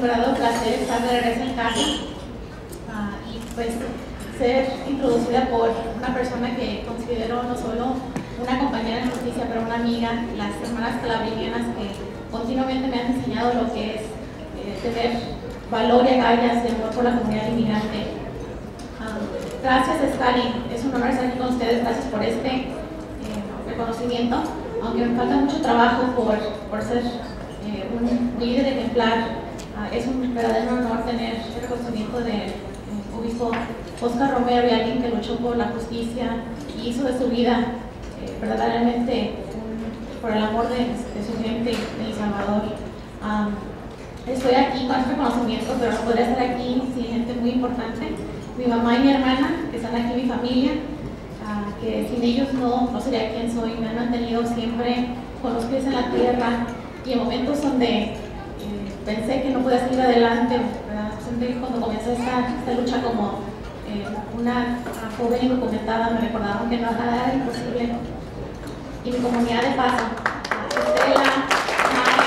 verdadero placer estar de regreso en casa y pues ser introducida por una persona que considero no solo una compañera en justicia, pero una amiga, las hermanas calabrinianas que continuamente me han enseñado lo que es tener valor y agallas de amor por la comunidad inmigrante. Gracias, Scali, es un honor estar aquí con ustedes, gracias por este reconocimiento, aunque me falta mucho trabajo por ser un líder ejemplar. Es un verdadero honor tener el reconocimiento del obispo Oscar Romero y alguien que luchó por la justicia y hizo de su vida verdaderamente por el amor de su gente de El Salvador. Estoy aquí con este reconocimiento, pero no podría estar aquí sin gente muy importante. Mi mamá y mi hermana, que están aquí, mi familia, que sin ellos no sería quien soy. Me han mantenido siempre con los pies en la tierra y en momentos donde pensé que no podía seguir adelante, siempre cuando comencé esta lucha como una joven indocumentada, me recordaron que nada era imposible. Y mi comunidad de paso, Estela, Mari,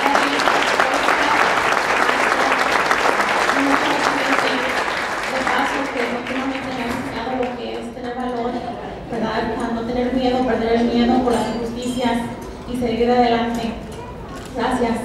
de paso que continuamente me han enseñado lo que es tener valor, ¿verdad? No tener miedo, perder el miedo por las injusticias y seguir adelante. Gracias.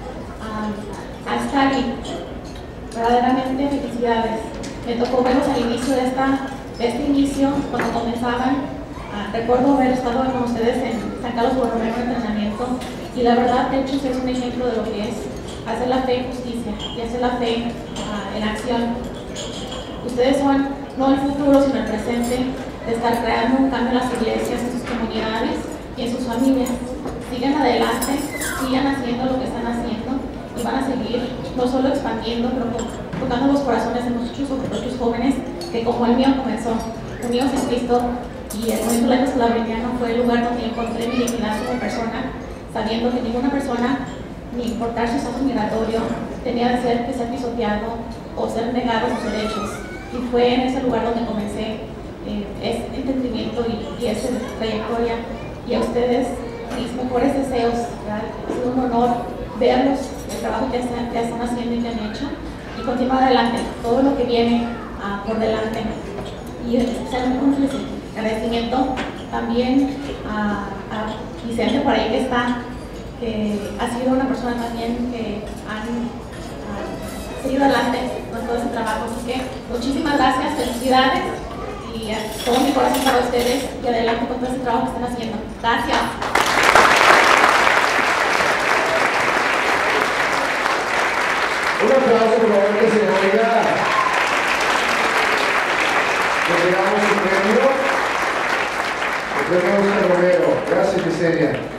A Scali, verdaderamente felicidades. Me tocó verlos al inicio de este inicio, cuando comenzaban. Recuerdo haber estado con ustedes en San Carlos Borromeo en entrenamiento y la verdad, de hecho, es un ejemplo de lo que es hacer la fe en justicia y hacer la fe en acción. Ustedes son no el futuro, sino el presente de estar creando un cambio en las iglesias, en sus comunidades y en sus familias. Sigan adelante, sigan haciendo lo que están haciendo y van a seguir no solo expandiendo, pero tocando los corazones de muchos jóvenes que como el mío comenzó unidos en Cristo. Y el Movimiento Laicos Calabriniano fue el lugar donde encontré mi dignidad como persona, sabiendo que ninguna persona, ni importar su estatus migratorio, tenía que ser pisoteado o ser negado sus derechos. Y fue en ese lugar donde comencé ese entendimiento y esa trayectoria. Y a ustedes, mis mejores deseos, ¿verdad? Ha sido un honor verlos, el trabajo que están haciendo y que han hecho, y continuar adelante, todo lo que viene por delante. Y especialmente un agradecimiento también a Vicente por ahí que está, que ha sido una persona también que han seguido adelante con todo ese trabajo. Así que muchísimas gracias, felicidades y todo mi corazón para ustedes y adelante con todo ese trabajo que están haciendo. Gracias. Un aplauso por favor que se oiga. Le damos su premio. Oscar Romero. Gracias, Miseria.